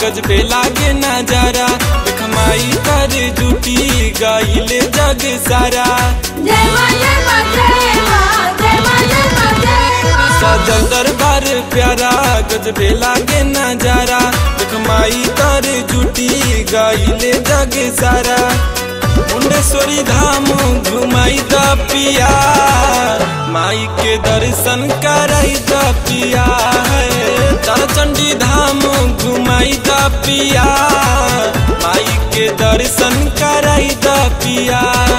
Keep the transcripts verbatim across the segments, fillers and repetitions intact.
गजबे लागे नजारा देख माई कर जुटी गइले जग सारा सजल दरबार प्यारा गजबे लागे नजारा देख माई कर जुटी गइले जग सारा मुंडेश्वरी धाम घुमाई द पिया माई के दर्शन कराई द पिया है ताराचंडी धाम घुमाई द पिया माई के दर्शन कराई द पिया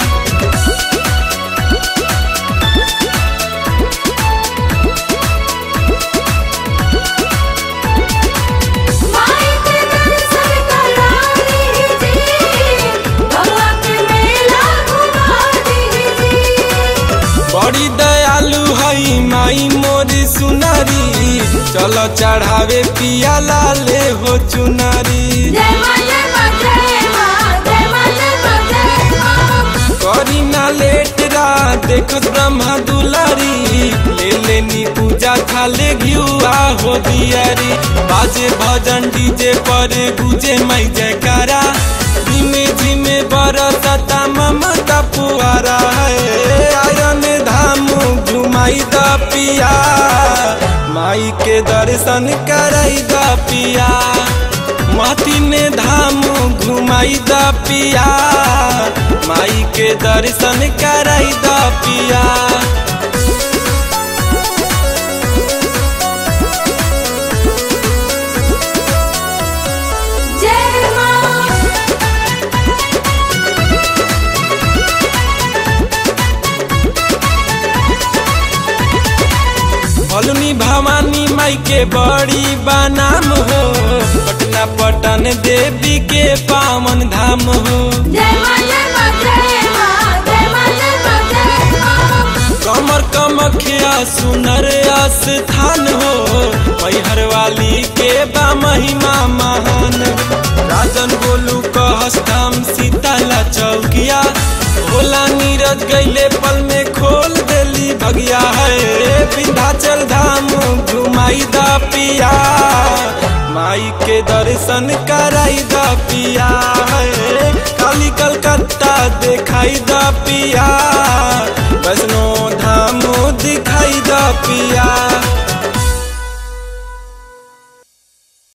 बड़ी दयालु हई माई मोरी सुनारी चलो चढ़ावे पिया लाले हो चुनारी करी ना लेट रा देखत ब्रह्मा दुलारी ले लेनी पूजा खाले घियुआ हो दियारी बाजे भजन डीजे पर गुजे माई जयकारा धीमे धीमे बरसता ममता पुआरा है आयन धाम घुमाई द पिया माई के दर्शन कराई द पिया महती ने धाम घुमाई द पिया माई के दर्शन कराई द पिया भलुनी भवानी माई के बड़ी बनाम हो पटना पटन देवी के पावन धाम हो कमर कमखिया सुनर स्थान हो मैहर वाली के बा महिमा महान राजन गोलू कहस धाम सीताला चौकिया भोला नीरज गईले पल में खोल देली भगिया है विंध्याचल धाम घुमाई द पिया माई के दर्शन कराई द पिया है काली कलकत्ता देखाई द पिया